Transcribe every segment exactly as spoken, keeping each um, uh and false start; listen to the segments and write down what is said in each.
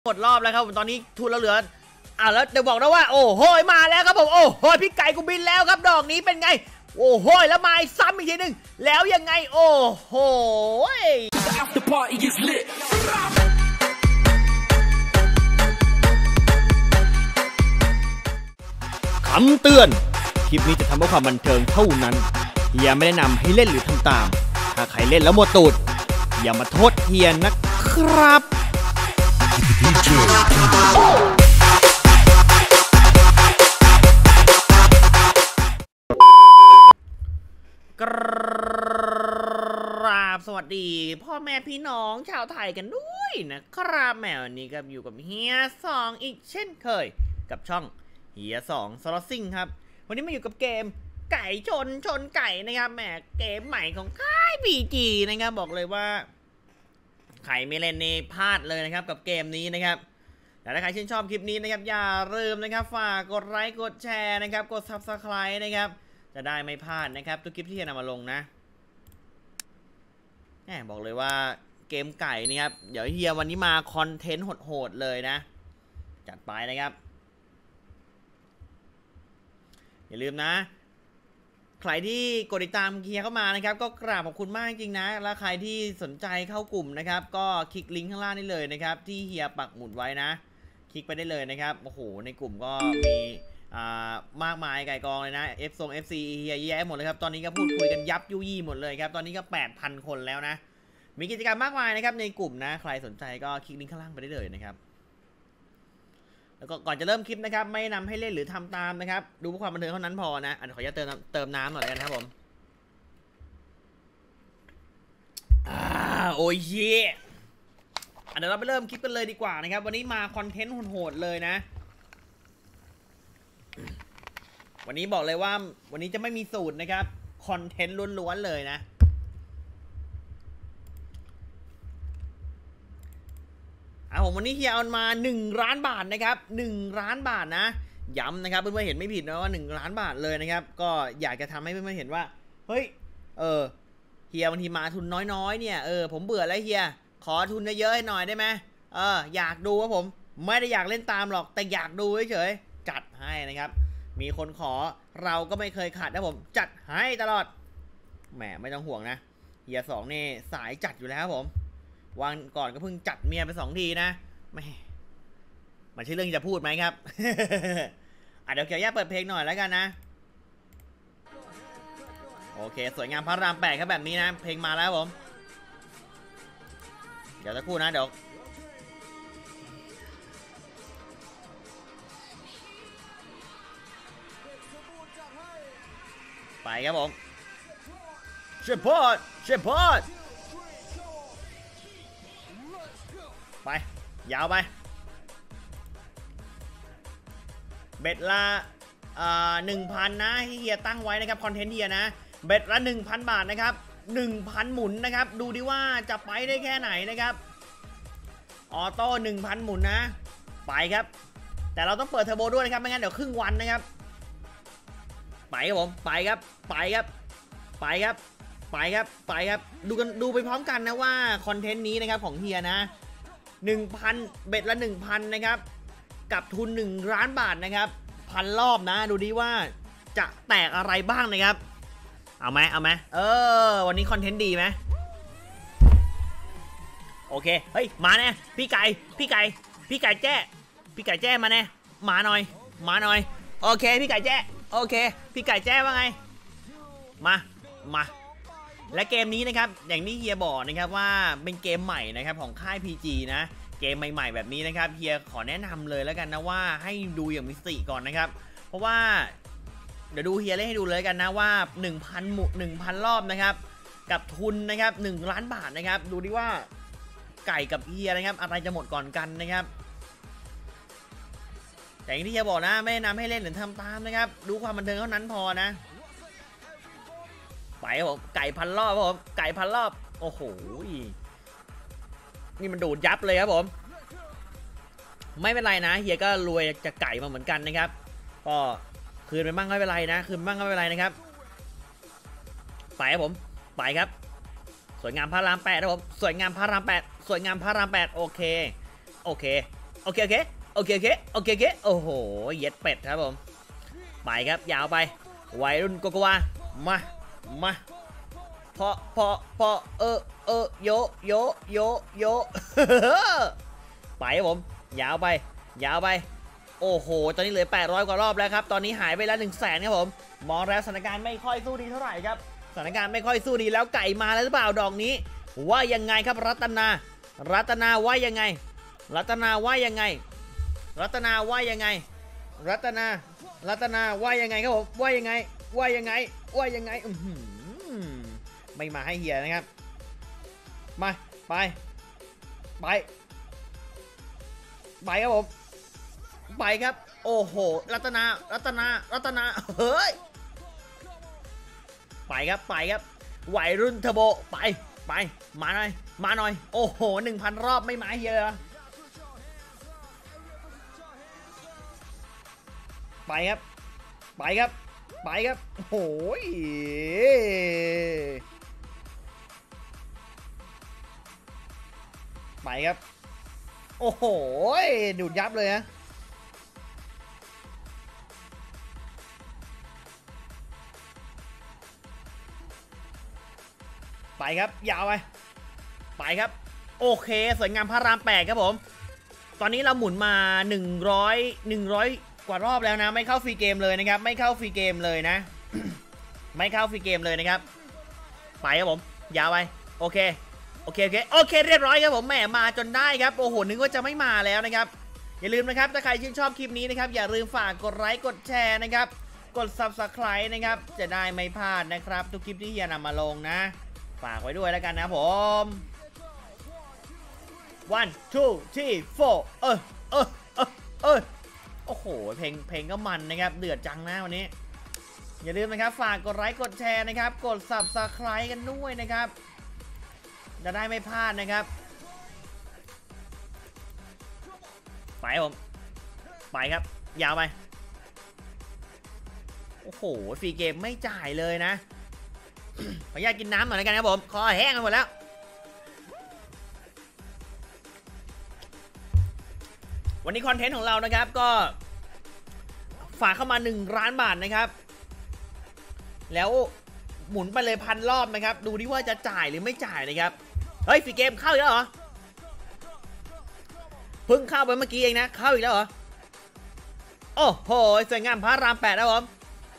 หมดรอบแล้วครับตอนนี้ทุนเราเหลืออ่ะแล้วเดี๋ยวบอกนะว่าโอ้โหมาแล้วครับผมโอ้โหพี่ไก่กูบินแล้วครับดอกนี้เป็นไงโอ้โหแล้วมาซ้ำอีกทีหนึ่งแล้วยังไงโอ้โหคำเตือนคลิปนี้จะทำเพื่อความบันเทิงเท่านั้นเฮียไม่แนะนำให้เล่นหรือทำตามถ้าใครเล่นแล้วหมดตูดอย่ามาโทษเฮียนะครับกราบสวัสดีพ่อแม่พี่น้องชาวไทยกันด้วยนะครับแมววันนี้ก็อยู่กับเฮียสองอีกเช่นเคยกับช่องเฮียสองสล็อตซิ่งครับวันนี้มาอยู่กับเกมไก่ชนชนไก่นะครับแหมเกมใหม่ของค่าย พี จี นะครับบอกเลยว่าใครไม่เล่นนี่พลาดเลยนะครับกับเกมนี้นะครับแต่ถ้าใครชื่นชอบคลิปนี้นะครับอย่าลืมนะครับฝากกดไลค์กดแชร์นะครับกด ซับสไครบ์ นะครับจะได้ไม่พลาดนะครับทุกคลิปที่จะนำมาลงนะแหมบอกเลยว่าเกมไก่นี่ครับเดี๋ยวเฮียวันนี้มาคอนเทนต์โหดๆเลยนะจัดไปนะครับอย่าลืมนะใครที่กดติดตามเฮียเข้ามานะครับก็กราบขอบคุณมากจริงๆนะแล้วใครที่สนใจเข้ากลุ่มนะครับก็คลิกลิงก์ข้างล่างนี่เลยนะครับที่เฮียปักหมุดไว้นะคลิกไปได้เลยนะครับโอ้โหในกลุ่มก็มีอ่ามากมายไก่กองเลยนะ F ทรง เอฟ ซี เฮียแย่หมดเลยครับตอนนี้ก็พูดคุยกันยับยุยี่หมดเลยครับตอนนี้ก็ แปดพัน คนแล้วนะมีกิจกรรมมากมายนะครับในกลุ่มนะใครสนใจก็คลิกลิงก์ข้างล่างไปได้เลยนะครับแล้วก็ก่อนจะเริ่มคลิปนะครับไม่นำให้เล่นหรือทำตามนะครับดูเพื่อความบันเทิงเท่านั้นพอนะอันขออนุญาตเติมเติมน้ำหน่อยกันครับผมอ่าโอ้ยเย่เดี๋ยวเราไปเริ่มคลิปกันเลยดีกว่านะครับวันนี้มาคอนเทนต์โหดๆเลยนะวันนี้บอกเลยว่าวันนี้จะไม่มีสูตรนะครับคอนเทนต์ล้วนๆเลยนะอ่ะผมวันนี้เฮียเอามาหนึ่งล้านบาทนะครับหนึ่งล้านบาทนะย้ำนะครับเพื่อนๆเห็นไม่ผิดนะว่าหนึ่งล้านบาทเลยนะครับก็อยากจะทำให้เพื่อนๆเห็นว่าเฮ้ยเออเฮียบางทีมาทุนน้อยๆเนี่ยเออผมเบื่อแล้วเฮียขอทุนเยอะๆให้หน่อยได้ไหมเอออยากดูว่าผมไม่ได้อยากเล่นตามหรอกแต่อยากดูเฉยๆจัดให้นะครับมีคนขอเราก็ไม่เคยขาดนะผมจัดให้ตลอดแหมไม่ต้องห่วงนะเฮียสองนี่สายจัดอยู่แล้วผมวันก่อนก็เพิ่งจัดเมียไปสองทีนะไม่มันใช่เรื่องที่จะพูดไหมครับ อ่ะเดี๋ยวเกียวแย่เปิดเพลงหน่อยแล้วกันนะโอเคสวยงามพระรามแปดครับแบบนี้นะเพลงมาแล้วผมเดี๋ยวจะพูดนะเดี๋ยวไปครับผมเชฟพอดเชฟพอดไปยาวไปเบ็ดละหนึ่งพันนะที่เฮียตั้งไว้นะครับคอนเทนต์เฮียนะเบ็ดละหนึ่งพันบาทนะครับหนึ่งพันหมุนนะครับดูดิว่าจะไปได้แค่ไหนนะครับออโต้หนึ่งพันหมุนนะไปครับแต่เราต้องเปิดเทอร์โบด้วยนะครับไม่งั้นเดี๋ยวครึ่งวันนะครับไปครับผมไปครับไปครับไปครับไปครับไปครับดูกันดูไปพร้อมกันนะว่าคอนเทนต์นี้นะครับของเฮียนะหนึ่งพันเบ็ดละ หนึ่งพัน นะครับกับทุนหนึ่งล้านบาทนะครับพันรอบนะดูดิว่าจะแตกอะไรบ้างนะครับเอาไหมเอาไหมเออวันนี้คอนเทนต์ดีไหมโอเคเฮ้ยมาแน่พี่ไก่พี่ไก่พี่ไก่แจ้พี่ไก่แจ้มาแน่มาหน่อยมาหน่อยโอเคพี่ไก่แจ้โอเคพี่ไก่แจ้ว่าไงมามาและเกมนี้นะครับอย่างที่เฮียบอกนะครับว่าเป็นเกมใหม่นะครับของค่าย พี จี นะเกมใหม่ๆแบบนี้นะครับเฮียขอแนะนำเลยแล้วกันนะว่าให้ดูอย่างมีสติก่อนนะครับเพราะว่าเดี๋ยวดูเฮียเล่นให้ดูเลยกันนะว่า หนึ่งพัน หมุน หนึ่งพัน รอบนะครับกับทุนนะครับหนึ่งล้านบาทนะครับดูดิว่าไก่กับเฮียนะครับอะไรจะหมดก่อนกันนะครับแต่อย่างที่เฮียบอกนะไม่แนะนำให้เล่นหรือทำตามนะครับดูความบันเทิงเท่านั้นพอนะไปครับผมไก่พันรอบครับผมไก่พันรอบโอ้โหนี่มันดูดยับเลยครับผมไม่เป็นไรนะเฮียก็รวยจากไก่มาเหมือนกันนะครับก็คืนไปบ้างไม่เป็นไรนะคืนบ้างก็ไม่เป็นไรนะครับไปครับผมไปครับสวยงามพระรามแปดครับผมสวยงามพระรามแปดสวยงามพระรามแปดโอเคโอเคโอเคโอเคโอเคโอเคโอเคโอเคโอ้โหเย็ดเป็ดครับผมไปครับยาวไปวัยรุ่นโกโกวามามาพอพอพอเออเออโยโยโยโยไปครับผมยาวไปยาวไปโอ้โหตอนนี้เหลือแปดร้อยกว่ารอบแล้วครับตอนนี้หายไปแล้วหนึ่งแสนครับผมมองแล้วสถานการณ์ไม่ค่อยสู้ดีเท่าไหร่ครับสถานการณ์ไม่ค่อยสู้ดีแล้วไก่มาแล้วหรือเปล่าดอกนี้ว่ายังไงครับรัตนารัตนาว่ายังไงรัตนาว่ายังไงรัตนาว่ายังไงรัตนารัตนาว่ายังไงครับผมว่ายังไงว่ายังไงว่ายังไงอืมไม่มาให้เฮียนะครับมาไปไปไปครับผมไปครับโอ้โหรัตนารัตนารัตนาเฮ้ยไปครับไปครับวัยรุ่นเทอร์โบไปไปมาหน่อยมาหน่อยโอ้โหหนึ่งพันรอบไม่มาเฮียเลยไปครับไปครับไปครับโอ้ยไปครับโอ้โหดูดยับเลยนะไปครับยาวไปไปครับโอเคสวยงามพระรามแปดครับผมตอนนี้เราหมุนมาหนึ่งร้อยหนึ่งร้อยกว่ารอบแล้วนะไม่เข้าฟรีเกมเลยนะครับไม่เข้าฟรีเกมเลยนะ ไม่เข้าฟรีเกมเลยนะครับไปครับผมยาวไปโอเคโอเคโอเคโอเคเรียบร้อยครับผมแหมมาจนได้ครับโอ้โหนึกว่าจะไม่มาแล้วนะครับอย่าลืมนะครับถ้าใครชื่นชอบคลิปนี้นะครับอย่าลืมฝากกดไลค์กดแชร์นะครับกด ซับสไครบ์ นะครับจะได้ไม่พลาดนะครับทุกคลิปที่เฮียนำมาลงนะฝากไว้ด้วยแล้วกันนะผม one two three four เออเออเออเออโอ้โหเพลงเพลงก็มันนะครับเดือดจังนะวันนี้อย่าลืมนะครับฝากกดไลค์กดแชร์นะครับกด ซับสไครบ์ กันด้วยนะครับจะได้ไม่พลาดนะครับไปผมไปครับยาวไปโอ้โหฟรีเกมไม่จ่ายเลยนะ ขออนุญาตกินน้ำหน่อยแล้วกันครับผมคอแห้งกันหมดแล้ววันนี้คอนเทนต์ของเรานะครับก็ฝากเข้ามาหนึ่งล้านบาทนะครับแล้วหมุนไปเลยพันรอบนะครับดูดิว่าจะจ่ายหรือไม่จ่ายนะครับเฮ้ยฟรีเกมเข้าอีกแล้วเหรอเพิ่งเข้าไปเมื่อกี้เองนะเข้าอีกแล้วเหรอโอ้โหสวยงามพระรามแปดนะผม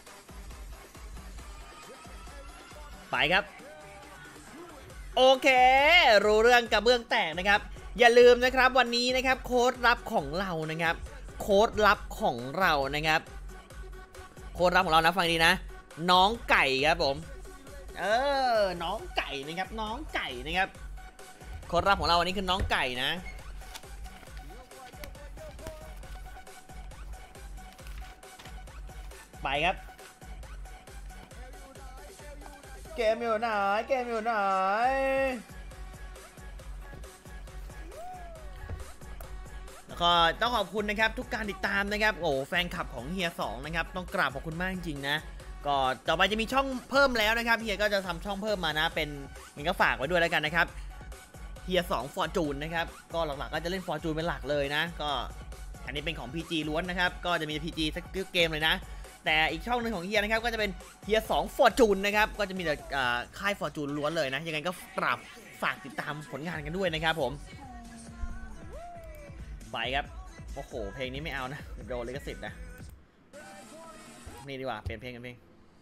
ไปครับโอเครู้เรื่องกับเบื้องแตกนะครับอย่าลืมนะครับวันนี้นะครับโค้ดลับของเรานะครับโค้ดลับของเรานะครับโค้ดลับของเรานะฟังดีนะน้องไก่ครับผมเออน้องไก่นะครับน้องไก่นะครับโค้ดลับของเราวันนี้คือน้องไก่นะไปครับเกมอยู่ไหนเกมอยู่ไหนแล้วก็ต้องขอบคุณนะครับทุกการติดตามนะครับโอ้แฟนคลับของเฮียสองนะครับต้องกราบขอบคุณมากจริงๆนะก็ต่อไปจะมีช่องเพิ่มแล้วนะครับเฮียก็จะทำช่องเพิ่มมานะเป็นงั้นก็ฝากไว้ด้วยแล้วกันนะครับเฮียสองฟอร์จูนนะครับก็หลักๆก็จะเล่นฟอร์จูนเป็นหลักเลยนะก็อันนี้เป็นของ พี จี ล้วนนะครับก็จะมี พี จี สักเกมเลยนะแต่อีกช่องหนึ่งของเฮียนะครับก็จะเป็นเฮียสองฟอร์จูนนะครับก็จะมีแต่ค่ายฟอร์จูนล้วนเลยนะยังไงก็กราบฝากติดตามผลงานกันด้วยนะครับผมไปครับโอ้โหเพลงนี้ไม่เอานะโดนลิขสิทธิ์นะนี่ดีกว่าเปลี่ยนเพลงกันเพลง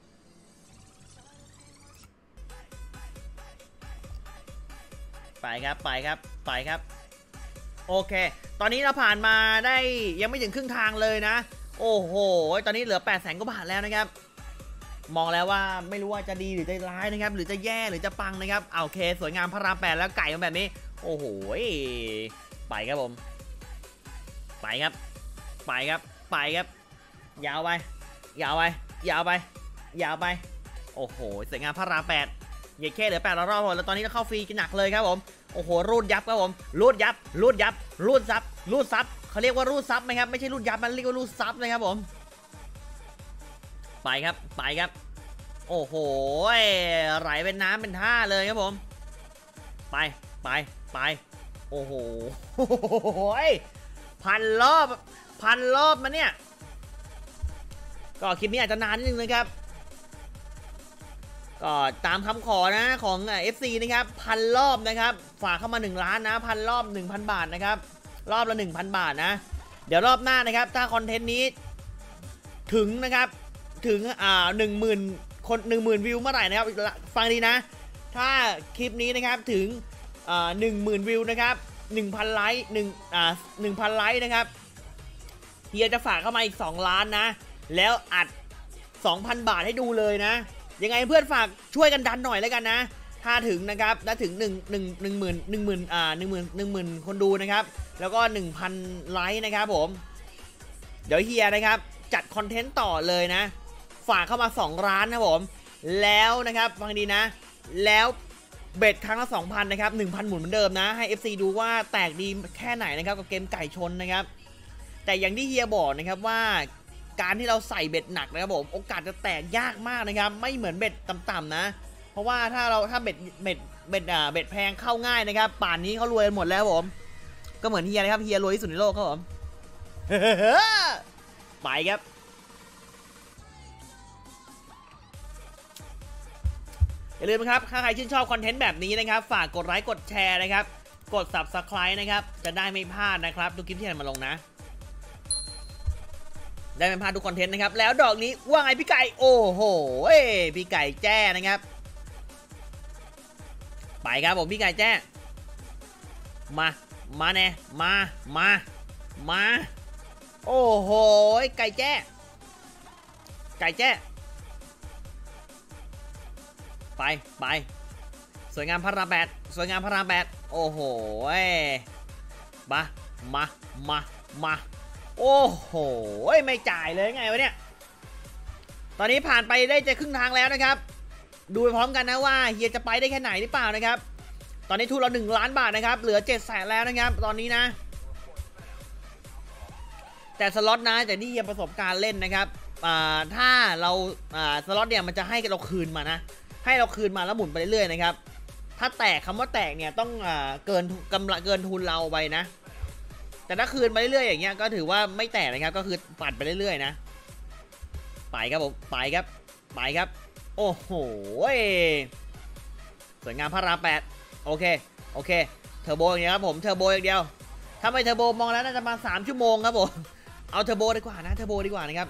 ไปครับไปครับไปครับโอเคตอนนี้เราผ่านมาได้ยังไม่ถึงครึ่งทางเลยนะโอ้โหตอนนี้เหลือแปดแสนกว่าบาทแล้วนะครับมองแล้วว่าไม่รู้ว่าจะดีหรือจะร้ายนะครับหรือจะแย่หรือจะปังนะครับโอเคสวยงามพระรามแปดแล้วไก่มาแบบนี้โอ้โหไปครับผมไปครับไปครับไปครับยาวไปยาวไปยาวไปยาวไปโอ้โหสวยงามพระรามแปดเยแค่เหลือแปดรอบแล้วตอนนี้เราเข้าฟรีกันหนักเลยครับผมโอ้โหรูดยับครับผมรูดยับรูดยับรูดซับรูดซับเขาเรียกว่ารูดซับไหมครับไม่ใช่รูดยับมันเรียกว่ารูดซับนะครับผมไปครับไปครับโอ้โหไหลเป็นน้ำเป็นท่าเลยครับผมไปไปไปโอ้โหพันรอบพันรอบมาเนี่ยก็คลิปนี้อาจจะนานนิดนึงนะครับก็ตามคำขอนะของ เอฟ ซี นะครับพันรอบนะครับฝากเข้ามาหนึ่งล้านนะพันรอบ หนึ่งพัน บาทนะครับรอบละ หนึ่งพัน บาทนะเดี๋ยวรอบหน้านะครับถ้าคอนเทนต์นี้ถึงนะครับถึงอ่าหนึ่งหมื่นคนหนึ่งหมื่นวิวเมื่อไหร่นะครับฟังดีนะถ้าคลิปนี้นะครับถึงอ่าหนึ่งหมื่นวิวนะครับหนึ่งพันไลค์หนึ่งอ่าหนึ่งพันไลค์นะครับเฮียจะฝากเข้ามาอีกสองล้านนะแล้วอัด สองพัน บาทให้ดูเลยนะยังไงเพื่อนฝากช่วยกันดันหน่อยแล้วกันนะถ้าถึงนะครับถ้าถึง1 1 1 1 0 0 0 1 0 0 0 อ่า1 0 0 0 0 1 0,000 คนดูนะครับแล้วก็ หนึ่งพัน ไลค์นะครับผมเดี๋ยวเฮียนะครับจัดคอนเทนต์ต่อเลยนะฝากเข้ามาสองล้านนะผมแล้วนะครับฟังดีนะแล้วเบ็ดครั้งละ สองพัน นะครับ หนึ่งพัน หมุนเหมือนเดิมนะให้ เอฟ ซี ดูว่าแตกดีแค่ไหนนะครับกับเกมไก่ชนนะครับแต่อย่างที่เฮียบอกนะครับว่าการที่เราใส่เบ็ดหนักนะครับผมโอกาสจะแตกยากมากนะครับไม่เหมือนเบ็ดต่ำๆนะเพราะว่าถ้าเราถ้าเบ็ดเบ็ดเบ็ดอ่าเบ็ดแพงเข้าง่ายนะครับป่านนี้เขารวยหมดแล้วผมก็เหมือนเฮียนะครับเฮียรวยที่สุดในโลกครับผม ไปครับอย่าลืมนะครับถ้าใครชื่นชอบคอนเทนต์แบบนี้นะครับฝากกดไลค์กดแชร์นะครับกด ซับสไครบ์ นะครับจะได้ไม่พลาดนะครับทุกคลิปที่เรามาลงนะได้ไม่พลาดทุกคอนเทนต์นะครับแล้วดอกนี้ว่าไงพี่ไก่โอ้โหพี่ไก่แจ้นะครับไปครับผมพี่ไก่แจ้มามาแน่มามามาโอ้โหไก่แจ้ไก่แจ้ไปไปสวยงามพระรามแปดสวยงามพระรามแปดโอ้โหมามามามาโอ้โหไม่จ่ายเลยไงวะเนี่ยตอนนี้ผ่านไปได้จะครึ่งทางแล้วนะครับดูไปพร้อมกันนะว่าเฮียจะไปได้แค่ไหนหรือเปล่านะครับตอนนี้ทุนเราหนึ่งล้านบาทนะครับเหลือเจ็ดแสนแล้วนะครับตอนนี้นะแต่สล็อตนะแต่นี่เฮียประสบการณ์เล่นนะครับถ้าเราสล็อตเนี่ยมันจะให้เราคืนมานะให้เราคืนมาแล้วหมุนไปเรื่อยๆนะครับถ้าแตกคำว่าแตกเนี่ยต้องเกินกำไรเกินทุนเราไปนะแต่ถ้าคืนไปเรื่อยๆอย่างเงี้ยก็ถือว่าไม่แตกนะครับก็คือปัดไปเรื่อยๆนะไปครับผมไปครับไปครับโอ้โหสวยงามพระรามแปดโอเคโอเคเทอร์โบอย่างเงี้ยครับผมเทอร์โบอย่างเดียวถ้าไม่เทอร์โบมองแล้วน่าจะมาสามชั่วโมงครับผมเอาเทอร์โบดีกว่านะเทอร์โบดีกว่านะครับ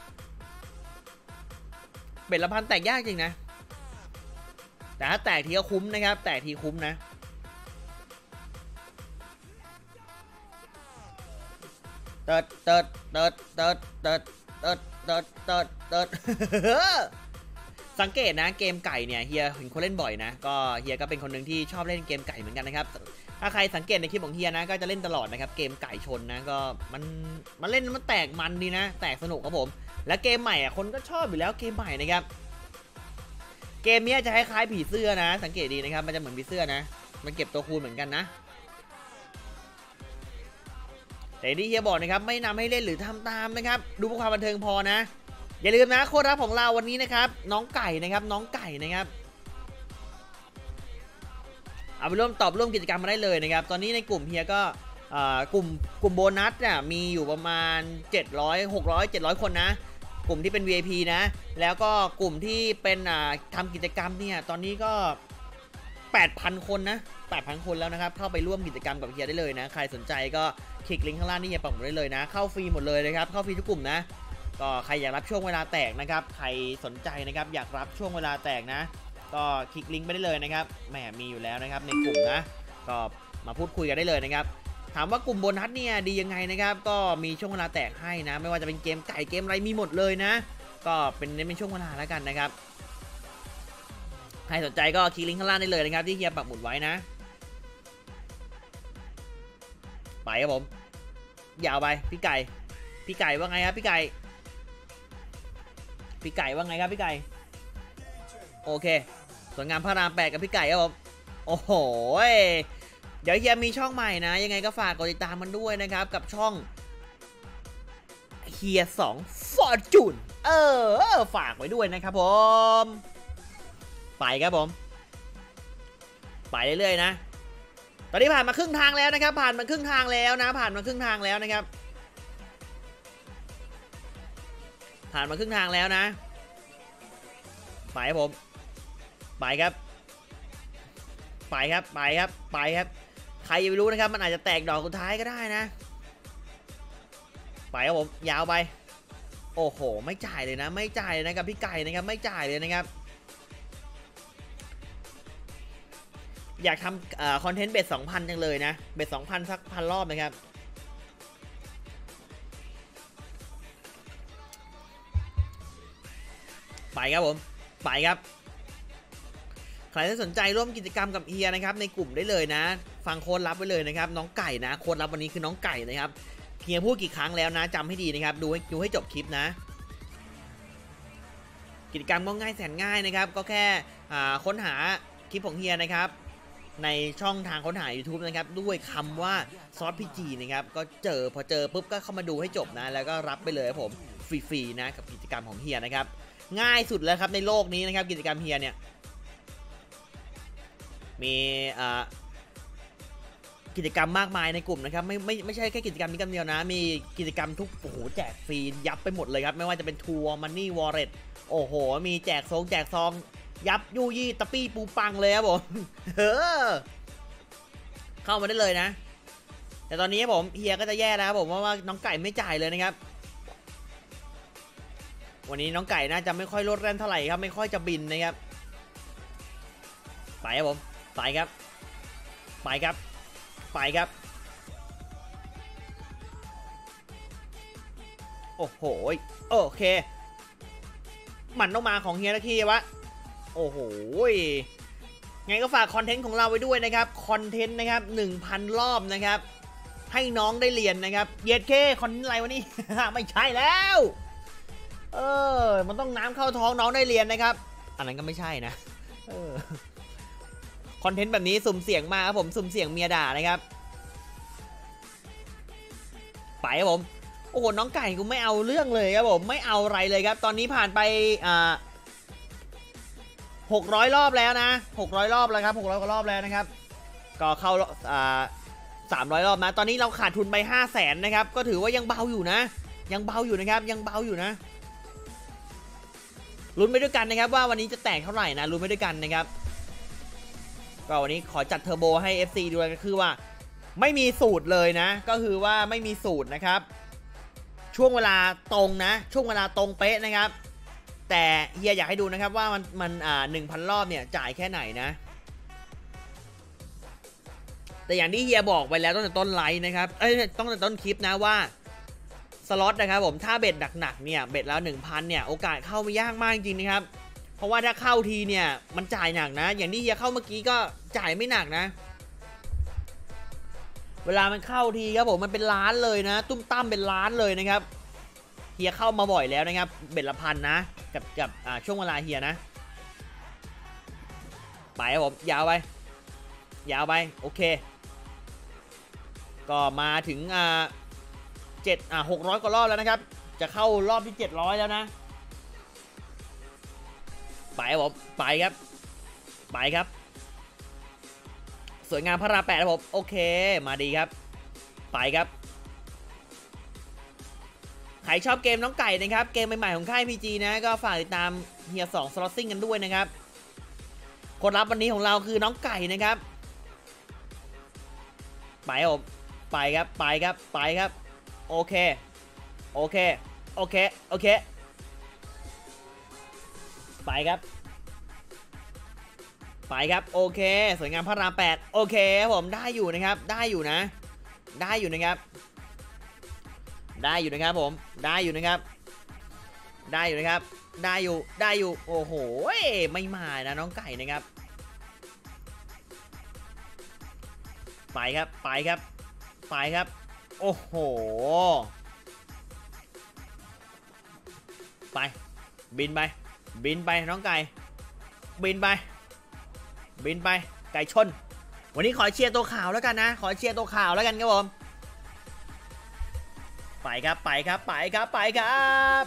เบ็ดละพันแตกยากจริงนะแต่ถ้าแตกทีก็คุ้มนะครับแตกทีคุ้มนะเติร์ดเติร์ดเติร์ดเติร์ดเติร์ดเติร์ดเติร์ดเติร์ดเติร์ดสังเกตนะเกมไก่เนี่ยเฮียเห็นคนเล่นบ่อยนะก็เฮียก็เป็นคนหนึ่งที่ชอบเล่นเกมไก่เหมือนกันนะครับถ้าใครสังเกตในคลิปของเฮียนะก็จะเล่นตลอดนะครับเกมไก่ชนนะก็มันมันเล่นมันแตกมันดีนะแตกสนุกครับผมและเกมใหม่อ่ะคนก็ชอบอยู่แล้วเกมใหม่นะครับเกมนี้จะคล้ายๆผีเสื้อนะสังเกตดีนะครับมันจะเหมือนผีเสื้อนะมันเก็บตัวคูณเหมือนกันนะแต่ที่เฮียบอกนะครับไม่นำให้เล่นหรือทำตามนะครับดูเพื่อความบันเทิงพอนะอย่าลืมนะโค้ดลับของเราวันนี้นะครับน้องไก่นะครับน้องไก่นะครับเอาไปร่วมตอบร่วมกิจกรรมมาได้เลยนะครับตอนนี้ในกลุ่มเฮียก็กลุ่มกลุ่มโบนัสเนี่ยมีอยู่ประมาณเจ็ดร้อย หกร้อย เจ็ดร้อยคนนะกลุ่มที่เป็น วี ไอ พี นะแล้วก็กลุ่มที่เป็นทำกิจกรรมเนี่ยตอนนี้ก็ แปดพัน คนนะ แปดพัน คนแล้วนะครับเข้าไปร่วมกิจกรรมกับเฮียได้เลยนะใครสนใจก็คลิกลิงก์ข้างล่างนี่เฮียปักหมุดได้เลยนะเข้าฟรีหมดเลยนะครับเข้าฟรีทุกกลุ่มนะก็ใครอยากรับช่วงเวลาแตกนะครับใครสนใจนะครับอยากรับช่วงเวลาแตกนะก็คลิกลิงก์ไปได้เลยนะครับแหมมีอยู่แล้วนะครับในกลุ่มนะก็มาพูดคุยกันได้เลยนะครับถามว่ากลุ่มโบนัสเนี่ยดียังไงนะครับก็มีช่วงเวลาแตกให้นะไม่ว่าจะเป็นเกมไก่เกมอะไรมีหมดเลยนะก็เป็นเน้นเป็นช่วงเวลาแล้วกันนะครับใครสนใจก็คลิกลิงก์ข้างล่างได้เลยนะครับที่เฮียปักหมุดไว้นะไปครับผมยาวไปพี่ไก่พี่ไก่ว่าไงครับพี่ไก่พี่ไก่ว่าไงครับพี่ไก่โอเคสวยงามพระรามแปดกับพี่ไก่ครับผมโอ้โหเดี๋ยวเฮียมีช่องใหม่นะยังไงก็ฝากกดติดตามมันด้วยนะครับกับช่องเฮียสองฟอร์จูนเออฝากไว้ด้วยนะครับผมไปครับผมไปเรื่อยๆนะตอนนี้ผ่านมาครึ่งทางแล้วนะครับผ่านมาครึ่งทางแล้วนะผ่านมาครึ่งทางแล้วนะครับผ่านมาครึ่งทางแล้วนะไปครับผมไปครับไปครับไปครับไปครับใครจะไม่รู้นะครับมันอาจจะแตกดอกสุดท้ายก็ได้นะไปครับผมยาวไปโอ้โหไม่จ่ายเลยนะไม่จ่ายเลยนะครับพี่ไก่นะครับไม่จ่ายเลยนะครับอยากทำคอนเทนต์เบ็ดสองพันจังเลยนะเบ็ดสองพันสักพันรอบนะครับไปครับผมไปครับใครที่สนใจร่วมกิจกรรมกับเฮียนะครับในกลุ่มได้เลยนะฟังโค้ดลับไว้เลยนะครับน้องไก่นะโค้ดลับวันนี้คือน้องไก่นะครับเฮียพูดกี่ครั้งแล้วนะจำให้ดีนะครับดูให้ดูให้จบคลิปนะกิจกรรมก็ง่ายแสนง่ายนะครับก็แค่ค้นหาคลิปของเฮียนะครับในช่องทางค้นหา YouTube นะครับด้วยคำว่าซอสพีจีนะครับก็เจอพอเจอปุ๊บก็เข้ามาดูให้จบนะแล้วก็รับไปเลยครับผมฟรีๆนะกับกิจกรรมของเฮียนะครับง่ายสุดแล้วครับในโลกนี้นะครับกิจกรรมเฮียเนี่ยมีกิจกรรมมากมายในกลุ่มนะครับไม่ไม่ไม่ใช่แค่กิจกรรมนี้กันเดียวนะมีกิจกรรมทุกโอ้โหแจกฟรียับไปหมดเลยครับไม่ว่าจะเป็นทัวร์มันนี่วอลเล็ตโอ้โหมีแจกซองแจกซองยับยูยี่ตะปี้ปูปังเลยครับผมเออเข้ามาได้เลยนะแต่ตอนนี้ผมเฮียก็จะแย่แล้วผมว่าน้องไก่ไม่จ่ายเลยนะครับวันนี้น้องไก่น่าจะไม่ค่อยลดแรงเท่าไหร่ครับไม่ค่อยจะบินนะครับไปครับผมไปครับไปครับไปครับโอ้โหโอเคมันต้องมาของเฮียนะคีวะโอ้โหไงก็ฝากคอนเทนต์ของเราไว้ด้วยนะครับคอนเทนต์นะครับ หนึ่งพัน รอบนะครับให้น้องได้เรียนนะครับเย็ดเคคอนเทนต์อะไรวะนี่ ไม่ใช่แล้วเออมันต้องน้ำเข้าท้องน้องได้เรียนนะครับอันนั้นก็ไม่ใช่นะเออคอนเทนต์แบบนี้สุ่มเสี่ยงมากครับผมสุ่มเสี่ยงเมียด่านะครับไปครับผมโอ้โหน้องไก่กูไม่เอาเรื่องเลยครับผมไม่เอาอะไรเลยครับตอนนี้ผ่านไปอ่าหกร้อยรอบแล้วนะหกร้อยรอบแล้วครับหกร้อยกว่ารอบแล้วนะครับก็เข้าอ่าสามร้อยรอบนะตอนนี้เราขาดทุนไปห้าแสนนะครับก็ถือว่ายังเบาอยู่นะยังเบาอยู่นะครับยังเบาอยู่นะลุ้นไปด้วยกันนะครับว่าวันนี้จะแตกเท่าไหร่นะลุ้นไปด้วยกันนะครับก็วันนี้ขอจัดเทอร์โบให้ เอฟ ซี ด้วยก็คือว่าไม่มีสูตรเลยนะก็คือว่าไม่มีสูตรนะครับช่วงเวลาตรงนะช่วงเวลาตรงเป๊ะนะครับแต่เฮียอยากให้ดูนะครับว่ามันมันอ่าหนึ่งพันรอบเนี่ยจ่ายแค่ไหนนะแต่อย่างที่เฮียบอกไปแล้วตั้งแต่ต้นไลฟ์นะครับเอ้ยต้องแต่ต้นคลิปนะว่าสล็อตนะครับผมถ้าเบ็ดหนักๆเนี่ยเบ็ดแล้ว หนึ่งพัน เนี่ยโอกาสเข้าไม่ยากมากจริงๆนะครับเพราะว่าถ้าเข้าทีเนี่ยมันจ่ายหนักนะอย่างที่เฮียเข้าเมื่อกี้ก็จ่ายไม่หนักนะเวลามันเข้าทีครับผมมันเป็นล้านเลยนะตุ้มตั้มเป็นล้านเลยนะครับเฮียเข้ามาบ่อยแล้วนะครับเบ็ดละพันนะกับกับช่วงเวลาเฮียนะไปครับผมยาวไปยาวไปโอเคก็มาถึงอ่าเจ็ดอ่าหกร้อยกว่ารอบแล้วนะครับจะเข้ารอบที่เจ็ดร้อยแล้วนะไปครับผมไปครับไปครับสวยงามพระรามแปดครับผมโอเคมาดีครับไปครับใครชอบเกมน้องไก่นะครับเกมใหม่ๆของค่าย พี จี นะก็ฝากติดตามเฮียสองสล็อตซิ่งกันด้วยนะครับคนรับวันนี้ของเราคือน้องไก่นะครับไปครับผมไปครับไปครับไปครับโอเคโอเคโอเคโอเคไปครับไปครับโอเคสวยงามพระรามแปดโอเคผมได้อยู่นะครับได้อยู่นะได้อยู่นะครับได้อยู่นะครับผมได้อยู่นะครับได้อยู่นะครับได้อยู่ได้อยู่โอ้โหไม่มานะน้องไก่นะครับไปครับไปครับไปครับโอ้โหไปบินไปบินไปน้องไก่บินไปบินไปไก่ชนวันนี้ขอเชียร์ตัวขาวแล้วกันนะขอเชียร์ตัวขาวแล้วกันครับผมไปครับไปครับไปครับไปครับ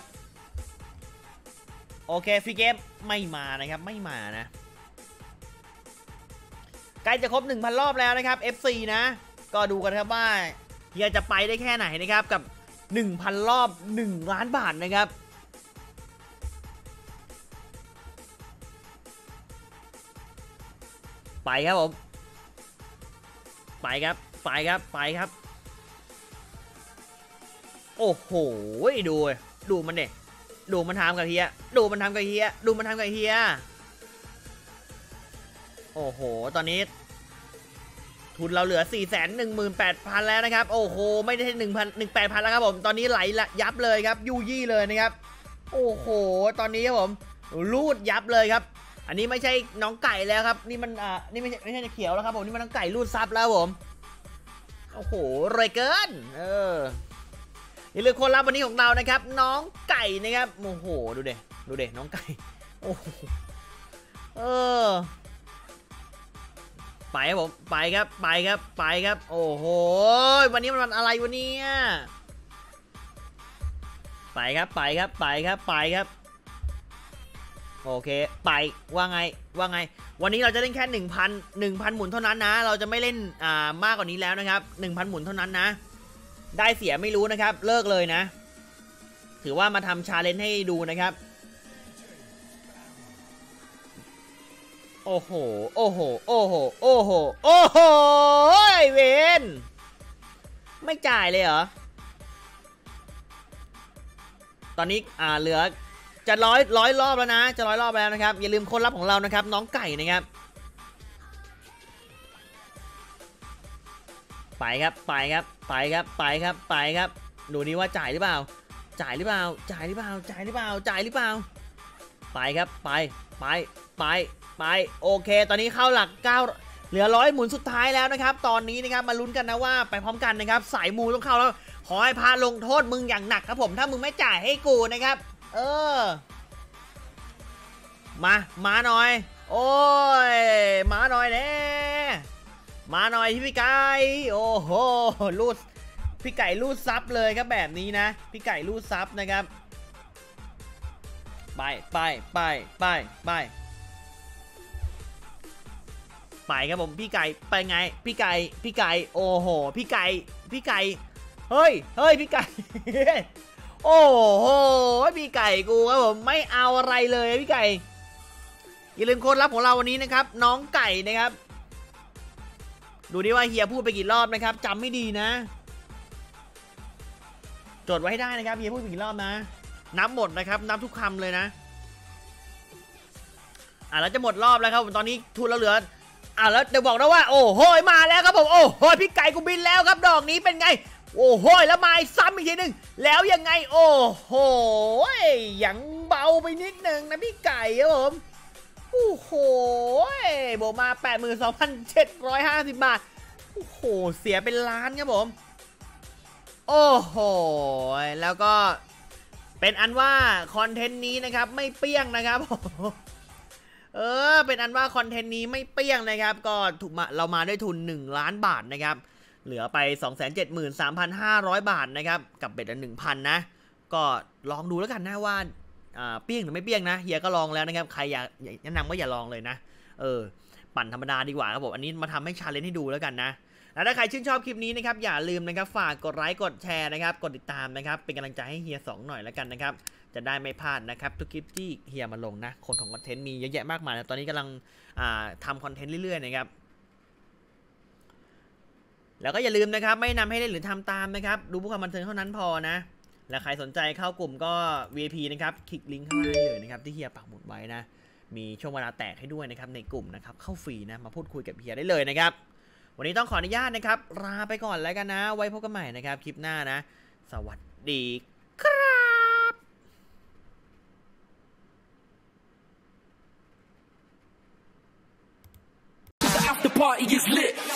โอเคฟรีเกมไม่มานะครับไม่มานะใกล้จะครบ หนึ่งพัน รอบแล้วนะครับ เอฟ ซี นะก็ดูกันครับว่าเฮียจะไปได้แค่ไหนนะครับกับ หนึ่งพัน รอบหนึ่งล้านบาทนะครับไปครับผมไปครับไปครับไปครับโอ้โหดูดูมันเด็ดูมันทำกับเฮียดูมันทำกับเฮียดูมันทำกับเฮียโอ้โหตอนนี้ทุนเราเหลือ สี่แสนหนึ่งหมื่นแปดพัน แล้วนะครับโอ้โหไม่ได้หนึ่งพันหนึ่งแปดพันแล้วครับผมตอนนี้ไหลละยับเลยครับยูยี่เลยนะครับโอ้โหตอนนี้ครับผมรูดยับเลยครับอันนี้ไม่ใช่น้องไก่แล้วครับนี่มันอ่านี่ไม่ใช่ไม่ใช่เขียวแล้วครับผมนี่มันน้องไก่รูดซับแล้วผมโอ้โหรวยเกินเอออย่าลืมคนรับวันนี้ของเรานะครับน้องไก่นะครับโอ้โหดูเด็ดูเด็น้องไก่โอ้โหเออไปครับผมไปครับไปครับไปครับโอ้โหวันนี้มันวันอะไรวันนี้ไปครับไปครับไปครับไปครับโอเคไปว่าไงว่าไงวันนี้เราจะเล่นแค่ หนึ่งพัน หนึ่งพัน หมุนเท่านั้นนะเราจะไม่เล่นอ่ามากกว่านี้แล้วนะครับ หนึ่งพัน หมุนเท่านั้นนะได้เสียไม่รู้นะครับเลิกเลยนะถือว่ามาทำชาเลนจ์ให้ดูนะครับโอ้โหโอ้โหโอ้โหโอ้โหโอ้โหเวนไม่จ่ายเลยเหรอตอนนี้อ่าเหลือจะร้อยร้อยรอบแล้วนะจะร้อยรอบแล้วนะครับอย่าลืมคนรับของเรานะครับน้องไก่นะครับไปครับไปครับไปครับไปครับไปครับดูนี่ว่าจ่ายหรือเปล่าจ่ายหรือเปล่าจ่ายหรือเปล่าจ่ายหรือเปล่าจ่ายหรือเปล่าไปครับไปไปไปไปโอเคตอนนี้เข้าหลักเก้าเหลือร้อยหมุนสุดท้ายแล้วนะครับตอนนี้นะครับมาลุ้นกันนะว่าไปพร้อมกันนะครับสายมูต้องเข้าแล้วขอให้พาลงโทษมึงอย่างหนักครับผมถ้ามึงไม่จ่ายให้กูนะครับเออมามาหน่อยโอ้ยมาหน่อยเน่มาหน่อยพี่ไก่โอ้โหลูดพี่ไก่ลูดซับเลยครับแบบนี้นะพี่ไก่ลูดซับนะครับไปไปไปไปไปไปครับผมพี่ไก่ไปไงพี่ไก่พี่ไก่โอ้โหพี่ไก่พี่ไก่เฮ้ยเฮ้ยพี่ไก่โอ้โหพี่ไก่กูครับผมไม่เอาอะไรเลยพี่ไก่อย่าลืมโค้ดลับของเราวันนี้นะครับน้องไก่นะครับดูดิว่าเฮียพูดไปกี่รอบนะครับจำไม่ดีนะจดไว้ให้ได้นะครับเฮียพูดไปกี่รอบนะนับหมดนะครับนับทุกคำเลยนะอ่ะแล้วจะหมดรอบแล้วครับตอนนี้ทุนเราเหลืออ่ะแล้วเดี๋ยวบอกนะว่าโอ้โหมาแล้วครับผมโอ้โหพี่ไก่กูบินแล้วครับดอกนี้เป็นไงโอ้โหแล้วมาซ้ำอีกทีหนึ่งแล้วยังไงโอ้โหยังเบาไปนิดนึงนะพี่ไก่ครับผมโอ้โหโบมา แปดหมื่นสองพันเจ็ดร้อยห้าสิบ บาทโอ้โหเสียเป็นล้านครับผมโอ้โหแล้วก็เป็นอันว่าคอนเทนต์นี้นะครับไม่เปี้ยงนะครับเออเป็นอันว่าคอนเทนต์นี้ไม่เปี้ยงนะครับก็ถูกมาเรามาด้วยทุนหนึ่งล้านบาทนะครับเหลือไป สองแสนเจ็ดหมื่นสามพันห้าร้อย บาทนะครับกับเบ็ดละ หนึ่งพัน นะก็ลองดูแล้วกันนะว่าอ่าเปี้ยงหรือไม่เปี้ยงนะเฮียก็ลองแล้วนะครับใครอยากแนะนำว่าอย่าลองเลยนะเออปั่นธรรมดาดีกว่าครับผมอันนี้มาทำให้ชาเลนจ์ให้ดูแล้วกันนะแล้วถ้าใครชื่นชอบคลิปนี้นะครับอย่าลืมนะครับฝากกดไลค์กดแชร์นะครับกดติดตามนะครับเป็นกำลังใจให้เฮียสองหน่อยแล้วกันนะครับจะได้ไม่พลาดนะครับทุกคลิปที่เฮียมาลงนะคนของคอนเทนต์มีเยอะแยะมากมายนะตอนนี้กำลังอ่าทำคอนเทนต์เรื่อยๆนะครับแล้วก็อย่าลืมนะครับไม่นำให้เล่นหรือทำตามนะครับดูผู้ความบันเทิงเท่านั้นพอนะและใครสนใจเข้ากลุ่มก็ วี ไอ พี นะครับคลิกลิงก์ข้างล่างเลยนะครับที่เฮียปักหมุดไว้นะมีช่วงเวลาแตกให้ด้วยนะครับในกลุ่มนะครับเข้าฟรีนะมาพูดคุยกับเฮียได้เลยนะครับวันนี้ต้องขออนุญาตนะครับลาไปก่อนแล้วกันนะไว้พบกันใหม่นะครับคลิปหน้านะสวัสดีครับ The party is lit.